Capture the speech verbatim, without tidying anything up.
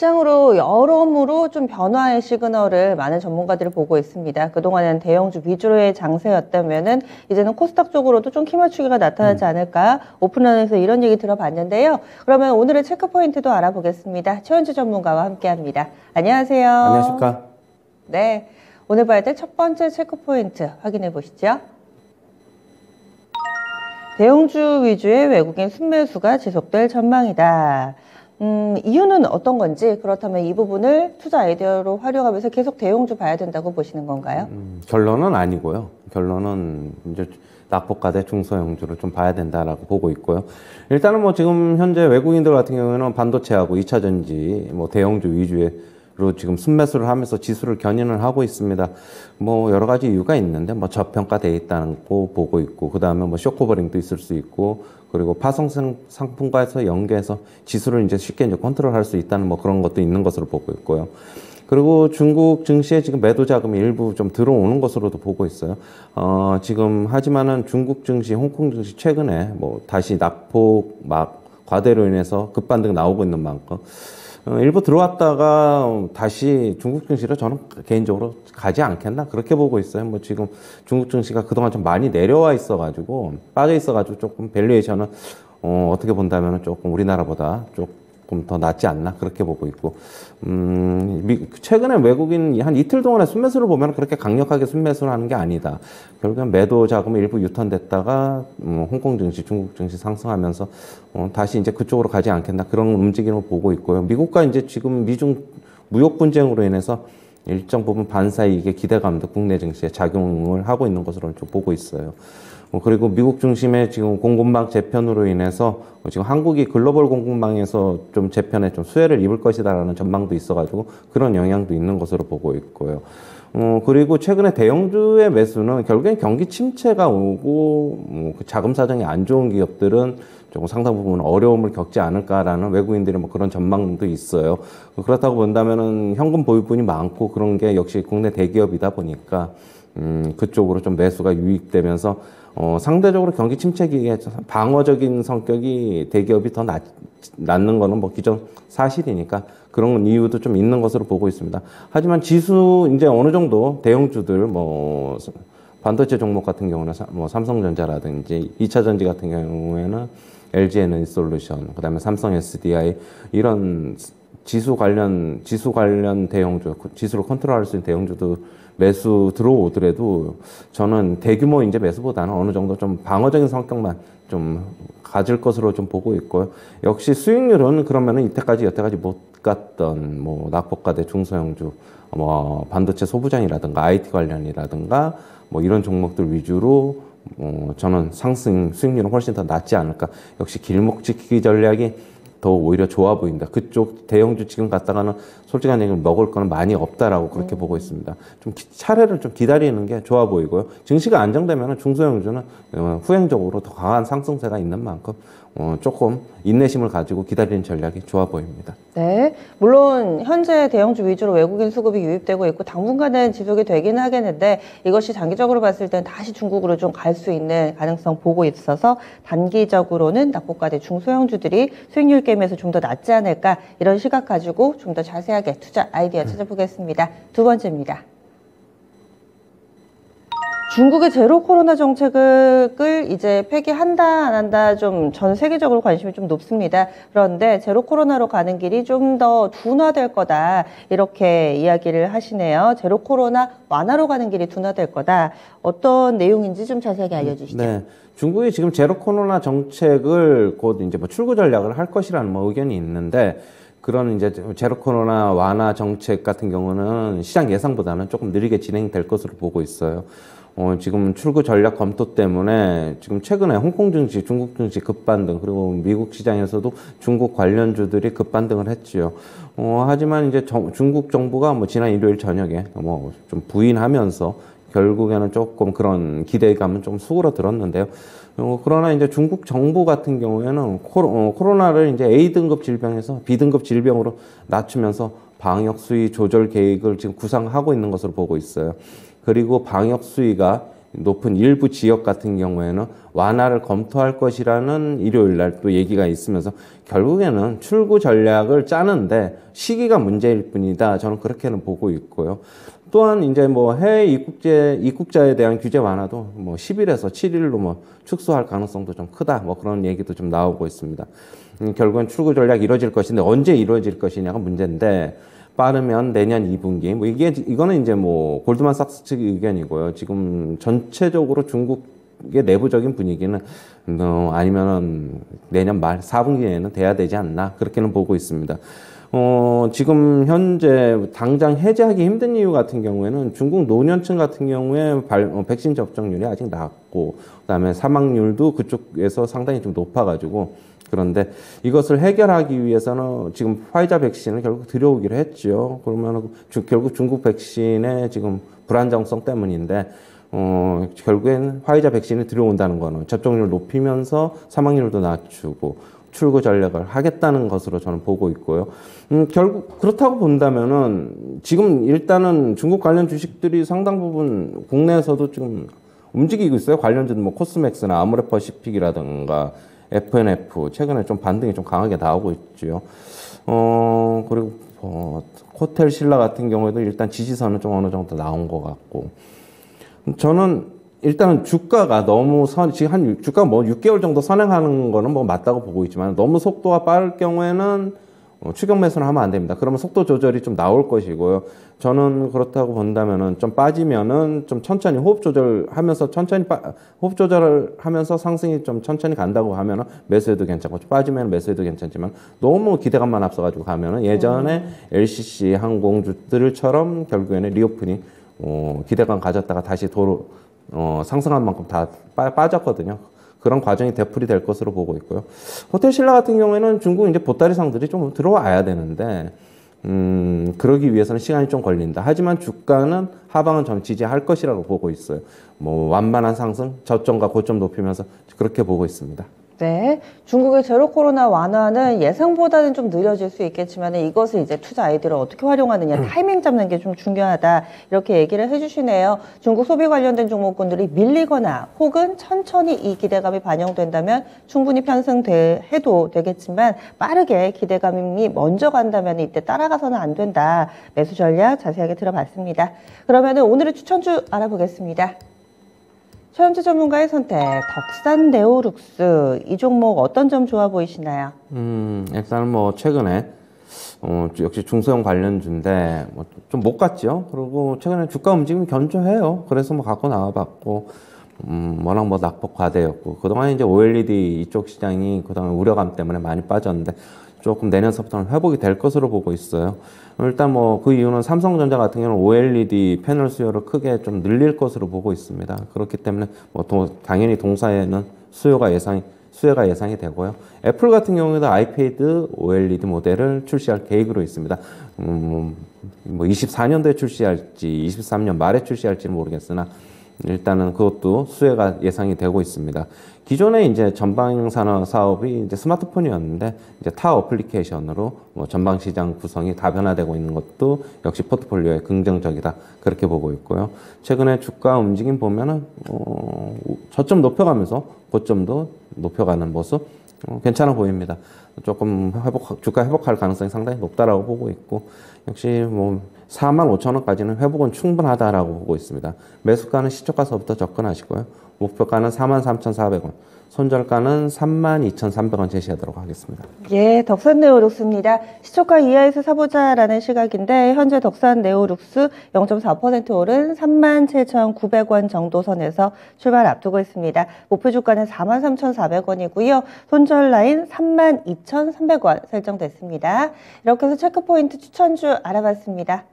시장으로 여러모로 좀 변화의 시그널을 많은 전문가들이 보고 있습니다. 그동안은 대형주 위주로의 장세였다면은 이제는 코스닥 쪽으로도 좀 키맞추기가 나타나지 않을까 오픈런에서 이런 얘기 들어봤는데요. 그러면 오늘의 체크 포인트도 알아보겠습니다. 최원주 전문가와 함께합니다. 안녕하세요. 안녕하십니까. 네, 오늘 봐야 될 첫 번째 체크 포인트 확인해 보시죠. 대형주 위주의 외국인 순매수가 지속될 전망이다. 음, 이유는 어떤 건지, 그렇다면 이 부분을 투자 아이디어로 활용하면서 계속 대형주 봐야 된다고 보시는 건가요? 음, 결론은 아니고요. 결론은 이제 낙폭과대 중소형주를 좀 봐야 된다라고 보고 있고요. 일단은 뭐 지금 현재 외국인들 같은 경우에는 반도체하고 이 차 전지, 뭐 대형주 위주의 로 지금 순매수를 하면서 지수를 견인을 하고 있습니다. 뭐 여러 가지 이유가 있는데 뭐 저평가돼 있다는 거 보고 있고, 그 다음에 뭐 쇼커버링도 있을 수 있고, 그리고 파송성 상품과에서 연계해서 지수를 이제 쉽게 이제 컨트롤할 수 있다는 뭐 그런 것도 있는 것으로 보고 있고요. 그리고 중국 증시에 지금 매도 자금이 일부 좀 들어오는 것으로도 보고 있어요. 어, 지금 하지만은 중국 증시, 홍콩 증시 최근에 뭐 다시 낙폭 막 과대로 인해서 급반등 나오고 있는 만큼 어, 일부 들어왔다가 다시 중국 증시를 저는 개인적으로 가지 않겠나 그렇게 보고 있어요. 뭐 지금 중국 증시가 그동안 좀 많이 내려와 있어가지고 빠져 있어가지고 조금 밸류에이션은 어, 어떻게 본다면 조금 우리나라보다 조금 더 낫지 않나 그렇게 보고 있고, 음, 미, 최근에 외국인 한 이틀 동안의 순매수를 보면 그렇게 강력하게 순매수를 하는 게 아니다. 결국엔 매도 자금이 일부 유턴됐다가 음, 홍콩 증시, 중국 증시 상승하면서 어, 다시 이제 그쪽으로 가지 않겠나 그런 움직임을 보고 있고요. 미국과 이제 지금 미중 무역 분쟁으로 인해서 일정 부분 반사이익의 기대감도 국내 증시에 작용을 하고 있는 것으로 좀 보고 있어요. 그리고 미국 중심의 지금 공급망 재편으로 인해서 지금 한국이 글로벌 공급망에서 좀 재편에 좀 수혜를 입을 것이다라는 전망도 있어가지고 그런 영향도 있는 것으로 보고 있고요. 어, 그리고 최근에 대형주의 매수는 결국엔 경기 침체가 오고 뭐 그 자금 사정이 안 좋은 기업들은 조금 상당 부분 어려움을 겪지 않을까라는 외국인들의 뭐 그런 전망도 있어요. 그렇다고 본다면은 현금 보유분이 많고 그런 게 역시 국내 대기업이다 보니까 음, 그쪽으로 좀 매수가 유입되면서 어, 상대적으로 경기 침체기에 방어적인 성격이 대기업이 더 낫, 낫는 거는 뭐 기존 사실이니까 그런 이유도 좀 있는 것으로 보고 있습니다. 하지만 지수 이제 어느 정도 대형주들 뭐 반도체 종목 같은 경우는 사, 뭐 삼성전자라든지 이 차 전지 같은 경우에는 엘지 에너지솔루션, 그다음에 삼성 에스디아이 이런 지수 관련 지수 관련 대형주, 지수를 컨트롤할 수 있는 대형주도 매수 들어오더라도 저는 대규모 이제 매수보다는 어느 정도 좀 방어적인 성격만 좀 가질 것으로 좀 보고 있고요. 역시 수익률은 그러면은 이때까지 여태까지 못 갔던 뭐 낙폭과대 중소형주, 뭐 반도체 소부장이라든가 아이티 관련이라든가 뭐 이런 종목들 위주로 어 저는 상승 수익률은 훨씬 더 낮지 않을까. 역시 길목 지키기 전략이 더 오히려 좋아 보인다. 그쪽 대형주 지금 갔다가는 솔직한 얘기를 먹을 거는 많이 없다라고 그렇게 음. 보고 있습니다. 좀 기, 차례를 좀 기다리는 게 좋아 보이고요. 증시가 안정되면 중소형주는 어, 후행적으로 더 강한 상승세가 있는 만큼 어, 조금 인내심을 가지고 기다리는 전략이 좋아 보입니다. 네, 물론 현재 대형주 위주로 외국인 수급이 유입되고 있고 당분간은 지속이 되긴 하겠는데 이것이 장기적으로 봤을 땐 다시 중국으로 좀 갈 수 있는 가능성 보고 있어서 단기적으로는 낙폭과대 중소형주들이 수익률 게임에서 좀 더 낫지 않을까 이런 시각 가지고 좀 더 자세하게 투자 아이디어 찾아보겠습니다. 두 번째입니다. 중국의 제로 코로나 정책을 이제 폐기한다 안 한다 좀 전 세계적으로 관심이 좀 높습니다. 그런데 제로 코로나로 가는 길이 좀 더 둔화될 거다 이렇게 이야기를 하시네요. 제로 코로나 완화로 가는 길이 둔화될 거다. 어떤 내용인지 좀 자세하게 알려주시죠. 네, 중국이 지금 제로 코로나 정책을 곧 이제 뭐 출구 전략을 할 것이라는 뭐 의견이 있는데. 그런 이제 제로 코로나 완화 정책 같은 경우는 시장 예상보다는 조금 느리게 진행될 것으로 보고 있어요. 어, 지금 출구 전략 검토 때문에 지금 최근에 홍콩 증시, 중국 증시 급반등, 그리고 미국 시장에서도 중국 관련주들이 급반등을 했지요. 어, 하지만 이제 정, 중국 정부가 뭐 지난 일요일 저녁에 뭐 좀 부인하면서 결국에는 조금 그런 기대감은 좀 수그러들었는데요. 어, 그러나 이제 중국 정부 같은 경우에는 코로, 어, 코로나를 이제 에이 등급 질병에서 비 등급 질병으로 낮추면서 방역 수위 조절 계획을 지금 구상하고 있는 것으로 보고 있어요. 그리고 방역 수위가 높은 일부 지역 같은 경우에는 완화를 검토할 것이라는 일요일 날 또 얘기가 있으면서 결국에는 출구 전략을 짜는데 시기가 문제일 뿐이다. 저는 그렇게는 보고 있고요. 또한 이제 뭐 해외 입국제, 입국자에 대한 규제 완화도 뭐 십 일에서 칠 일로 뭐 축소할 가능성도 좀 크다. 뭐 그런 얘기도 좀 나오고 있습니다. 음, 결국엔 출구 전략이 이루어질 것인데 언제 이루어질 것이냐가 문제인데 빠르면 내년 이 분기. 뭐 이게 이거는 이제 뭐 골드만삭스 측 의견이고요. 지금 전체적으로 중국의 내부적인 분위기는 어, 아니면은 내년 말 사 분기에는 돼야 되지 않나 그렇게는 보고 있습니다. 어, 지금 현재 당장 해제하기 힘든 이유 같은 경우에는 중국 노년층 같은 경우에 발, 어, 백신 접종률이 아직 낮고, 그 다음에 사망률도 그쪽에서 상당히 좀 높아가지고, 그런데 이것을 해결하기 위해서는 지금 화이자 백신을 결국 들여오기로 했죠. 그러면 주, 결국 중국 백신의 지금 불안정성 때문인데, 어, 결국엔 화이자 백신이 들여온다는 거는 접종률을 높이면서 사망률도 낮추고, 출구 전략을 하겠다는 것으로 저는 보고 있고요. 음, 결국 그렇다고 본다면은 지금 일단은 중국 관련 주식들이 상당 부분 국내에서도 지금 움직이고 있어요. 관련주는 뭐 코스맥스나 아모레퍼시픽이라든가 에프엔에프 최근에 좀 반등이 좀 강하게 나오고 있죠. 어, 그리고 어, 호텔 신라 같은 경우에도 일단 지지선은 좀 어느 정도 나온 것 같고 저는 일단은 주가가 너무 선, 지금 한 주가 뭐 육 개월 정도 선행하는 거는 뭐 맞다고 보고 있지만 너무 속도가 빠를 경우에는 어, 추격 매수는 하면 안 됩니다. 그러면 속도 조절이 좀 나올 것이고요. 저는 그렇다고 본다면은 좀 빠지면은 좀 천천히 호흡 조절하면서 천천히 빠, 호흡 조절을 하면서 상승이 좀 천천히 간다고 하면은 매수해도 괜찮고 빠지면 매수해도 괜찮지만 너무 기대감만 앞서가지고 가면은 예전에 음. 엘씨씨 항공주들처럼 결국에는 리오프닝 어, 기대감 가졌다가 다시 도로 어, 상승한 만큼 다 빠, 빠졌거든요. 그런 과정이 되풀이 될 것으로 보고 있고요. 호텔 신라 같은 경우에는 중국 이제 보따리상들이 좀 들어와야 되는데, 음, 그러기 위해서는 시간이 좀 걸린다. 하지만 주가는 하방은 전 지지할 것이라고 보고 있어요. 뭐, 완만한 상승, 저점과 고점 높이면서 그렇게 보고 있습니다. 네, 중국의 제로 코로나 완화는 예상보다는 좀 느려질 수 있겠지만 이것을 이제 투자 아이디어를 어떻게 활용하느냐 타이밍 잡는 게 좀 중요하다 이렇게 얘기를 해주시네요. 중국 소비 관련된 종목군들이 밀리거나 혹은 천천히 이 기대감이 반영된다면 충분히 편승해도 되겠지만 빠르게 기대감이 먼저 간다면 이때 따라가서는 안 된다. 매수 전략 자세하게 들어봤습니다. 그러면 오늘의 추천주 알아보겠습니다. 최현주 전문가의 선택, 덕산 네오룩스. 이 종목 어떤 점 좋아 보이시나요? 음, 일단 뭐, 최근에, 어, 역시 중소형 관련주인데, 뭐, 좀 못 갔죠? 그리고 최근에 주가 움직임이 견조해요. 그래서 뭐 갖고 나와봤고, 음, 워낙 뭐 낙폭 과대였고, 그동안 이제 오엘이디 이쪽 시장이 그동안 우려감 때문에 많이 빠졌는데, 조금 내년서부터는 회복이 될 것으로 보고 있어요. 일단 뭐 그 이유는 삼성전자 같은 경우는 오엘이디 패널 수요를 크게 좀 늘릴 것으로 보고 있습니다. 그렇기 때문에 뭐 도, 당연히 동사에는 수요가 예상이 수요가 예상이 되고요. 애플 같은 경우에도 아이패드 오엘이디 모델을 출시할 계획으로 있습니다. 음, 뭐 이십사 년도에 출시할지 이십삼 년 말에 출시할지는 모르겠으나 일단은 그것도 수혜가 예상이 되고 있습니다. 기존에 이제 전방 산업 사업이 이제 스마트폰이었는데 이제 타 어플리케이션으로 뭐 전방 시장 구성이 다변화되고 있는 것도 역시 포트폴리오에 긍정적이다 그렇게 보고 있고요. 최근에 주가 움직임 보면은 어, 저점 높여가면서 고점도 높여가는 모습 어, 괜찮아 보입니다. 조금 회복 주가 회복할 가능성이 상당히 높다라고 보고 있고 역시 뭐 사만 오천 원까지는 회복은 충분하다라고 보고 있습니다. 매수가는 시초가서부터 접근하시고요. 목표가는 사만 삼천사백 원, 손절가는 삼만 이천삼백 원 제시하도록 하겠습니다. 예, 덕산 네오룩스입니다. 시초가 이하에서 사보자라는 시각인데 현재 덕산 네오룩스 영 점 사 퍼센트 오른 삼만 칠천구백 원 정도 선에서 출발 앞두고 있습니다. 목표 주가는 사만 삼천사백 원이고요. 손절 라인 삼만 이천삼백 원 설정됐습니다. 이렇게 해서 체크포인트 추천주 알아봤습니다.